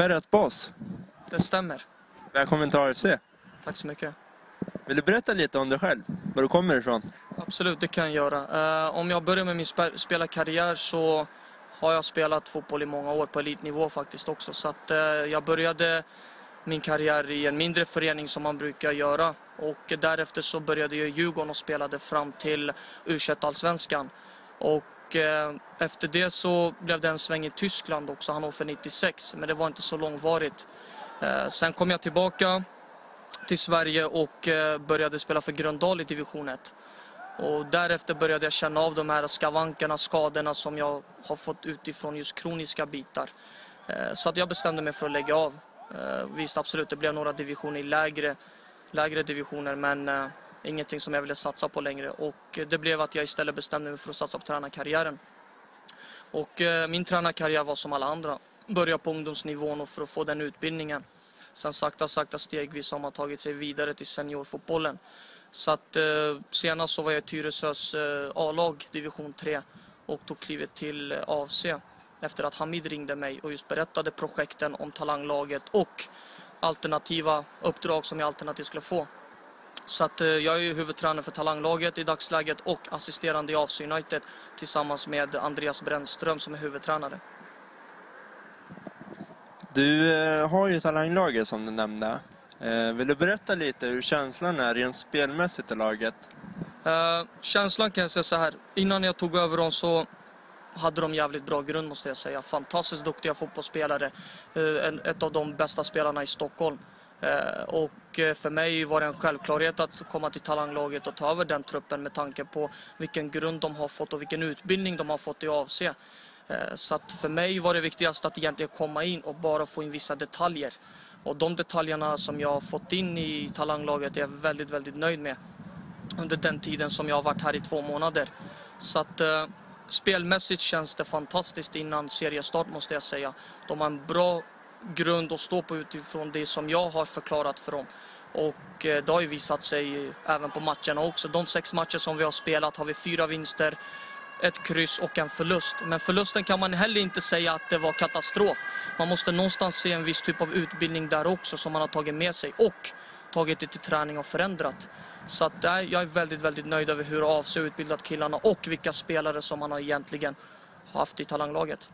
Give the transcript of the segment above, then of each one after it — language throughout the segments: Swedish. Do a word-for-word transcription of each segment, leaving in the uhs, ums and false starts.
Ferhat Boss. Det stämmer. Välkommen till A F C. Tack så mycket. Vill du berätta lite om dig själv? Var du kommer ifrån? Absolut, det kan jag göra. Uh, om jag börjar med min spe- spelarkarriär så har jag spelat fotboll i många år på elitnivå faktiskt också. Så att, uh, jag började min karriär i en mindre förening som man brukar göra. Och därefter så började jag i Djurgården och spelade fram till U tjugoett-allsvenskan. Och uh, efter det så blev det en sväng i Tyskland också, Hannover nittiosex. Men det var inte så långvarigt. Uh, sen kom jag tillbaka till Sverige och uh, började spela för Gröndal i division ett. Och därefter började jag känna av de här skavankerna, skadorna som jag har fått utifrån just kroniska bitar. Så att jag bestämde mig för att lägga av. Visst, absolut, det blev några divisioner i lägre, lägre divisioner, men uh, ingenting som jag ville satsa på längre. Och det blev att jag istället bestämde mig för att satsa på tränarkarriären. Och uh, min tränarkarriär var som alla andra. Börja på ungdomsnivån och för att få den utbildningen. Sen sakta, sakta stegvis har man tagit sig vidare till seniorfotbollen. Så att eh, senast så var jag i Tyresös eh, A-lag, division tre, och tog klivet till eh, A F C efter att Hamid ringde mig och just berättade projekten om talanglaget och alternativa uppdrag som jag alternativt skulle få. Så att eh, jag är ju huvudtränare för talanglaget i dagsläget och assisterande i A F C United tillsammans med Andreas Brännström som är huvudtränare. Du eh, har ju talanglaget som du nämnde. Eh, vill du berätta lite hur känslan är rent spelmässigt i laget? Uh, känslan kan jag säga så här. Innan jag tog över dem så hade de jävligt bra grund, måste jag säga. Fantastiskt duktiga fotbollsspelare. Uh, en, ett av de bästa spelarna i Stockholm. Uh, och uh, för mig var det en självklarhet att komma till talanglaget och ta över den truppen med tanke på vilken grund de har fått och vilken utbildning de har fått i A F C. Uh, så att för mig var det viktigast att egentligen komma in och bara få in vissa detaljer. Och de detaljerna som jag har fått in i talanglaget är jag väldigt, väldigt nöjd med under den tiden som jag har varit här i två månader. Så att eh, spelmässigt känns det fantastiskt innan seriestart, måste jag säga. De har en bra grund att stå på utifrån det som jag har förklarat för dem. Och eh, det har ju visat sig även på matcherna också. De sex matcher som vi har spelat har vi fyra vinster, ett kryss och en förlust. Men förlusten kan man heller inte säga att det var katastrof. Man måste någonstans se en viss typ av utbildning där också som man har tagit med sig och tagit det till träning och förändrat. Så att där, jag är väldigt, väldigt nöjd över hur A F C har utbildat killarna och vilka spelare som man har egentligen haft i talanglaget.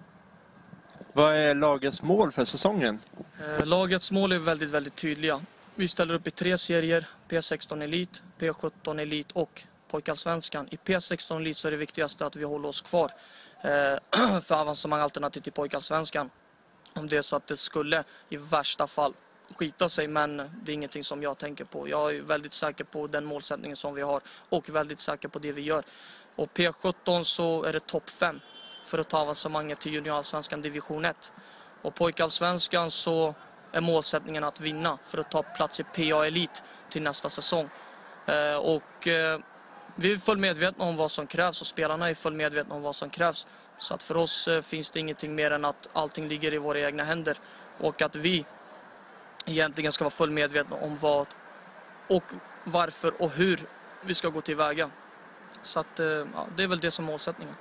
Vad är lagets mål för säsongen? Eh, lagets mål är väldigt, väldigt tydliga. Vi ställer upp i tre serier, P sexton Elit, P sjutton Elit och Pojkallsvenskan. I P sexton Elit så är det viktigaste att vi håller oss kvar eh, för avancemang alternativt till Pojkallsvenskan. Om det är så att det skulle i värsta fall skita sig, men det är ingenting som jag tänker på. Jag är väldigt säker på den målsättningen som vi har och väldigt säker på det vi gör. Och P sjutton så är det topp fem för att ta avancemanget till juniorallsvenskan division ett. Och Pojkallsvenskan så är målsättningen att vinna för att ta plats i P A Elit till nästa säsong. Eh, och eh, vi är full medvetna om vad som krävs och spelarna är full medvetna om vad som krävs. Så att för oss eh, finns det ingenting mer än att allting ligger i våra egna händer. Och att vi egentligen ska vara full medvetna om vad och varför och hur vi ska gå tillväga. Så att eh, ja, det är väl det som är målsättningen.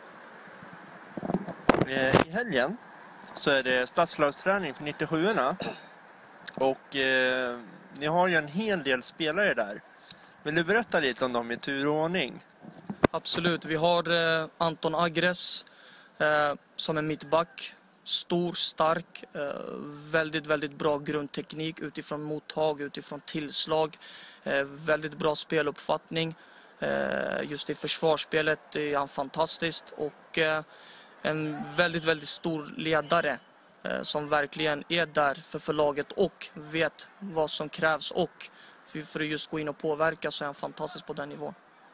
I helgen så är det stadslagsträning för nittiosjuorna. Och eh, ni har ju en hel del spelare där. Vill du berätta lite om dem i tur och ordning? Absolut. Vi har eh, Anton Agres eh, som är mittback. Stor, stark, eh, väldigt, väldigt bra grundteknik utifrån mottag, utifrån tillslag. Eh, väldigt bra speluppfattning. Eh, just i försvarsspelet är han fantastiskt. Och eh, en väldigt, väldigt stor ledare eh, som verkligen är där för förlaget och vet vad som krävs. Och för, för att just gå in och påverka så är han fantastisk på den nivån.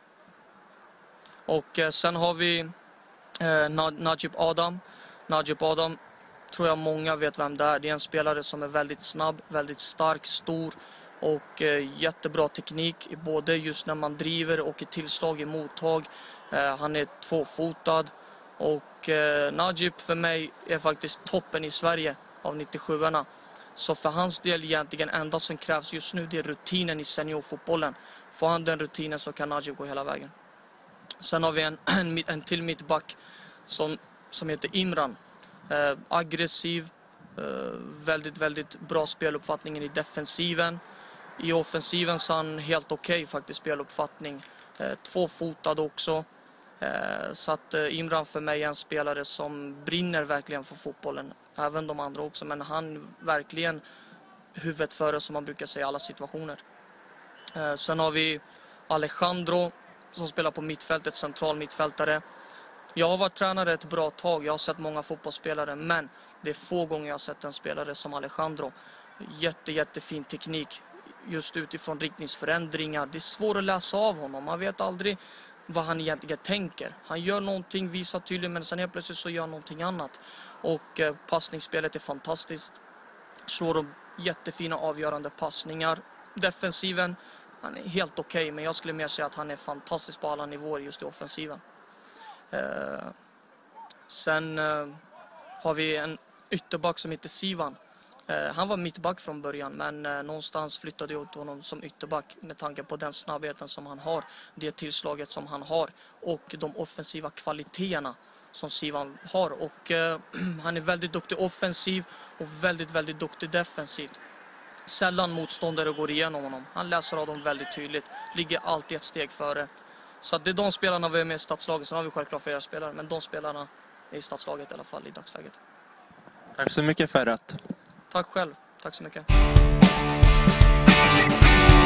Och eh, sen har vi eh, Najib Adam. Najib Adam tror jag många vet vem det är. Det är en spelare som är väldigt snabb, väldigt stark, stor och eh, jättebra teknik. Både just när man driver och i tillslag i mottag. Eh, han är tvåfotad. Och eh, Najib för mig är faktiskt toppen i Sverige av nittiosjuorna. Så för hans del egentligen enda som krävs just nu det är rutinen i seniorfotbollen. Får han den rutinen så kan Najib gå hela vägen. Sen har vi en, en, en till mittback som, som heter Imran. Eh, aggressiv, Uh, väldigt, väldigt bra speluppfattningen i defensiven. I offensiven så har han helt okej okay, faktiskt speluppfattning. Uh, tvåfotad också. Uh, så att uh, Imran för mig är en spelare som brinner verkligen för fotbollen. Även de andra också, men han verkligen huvudet före, som man brukar säga i alla situationer. Uh, sen har vi Alejandro som spelar på mittfältet, central mittfältare. Jag har varit tränare ett bra tag, jag har sett många fotbollsspelare, men det är få gånger jag har sett en spelare som Alejandro. Jätte, jättefin teknik just utifrån riktningsförändringar. Det är svårt att läsa av honom, man vet aldrig vad han egentligen tänker. Han gör någonting, visar tydligt, men sen helt plötsligt så gör han någonting annat. Och eh, passningsspelet är fantastiskt. Slår de jättefina avgörande passningar. Defensiven, han är helt okej, okay, men jag skulle mer säga att han är fantastisk på alla nivåer just i offensiven. Eh, sen eh, har vi en ytterback som heter Sivan. Eh, han var mittback från början, men eh, någonstans flyttade jag ut honom som ytterback med tanke på den snabbheten som han har, det tillslaget som han har och de offensiva kvaliteterna som Sivan har. Och eh, han är väldigt duktig offensiv och väldigt, väldigt duktig defensivt. Sällan motståndare går igenom honom. Han läser av dem väldigt tydligt, ligger alltid ett steg före. Så det är de spelarna vi är med i stadslaget. Sen har vi självklart flera spelare, men de spelarna är i stadslaget i alla fall i dagsläget. Tack så mycket Ferhat. Tack själv. Tack så mycket.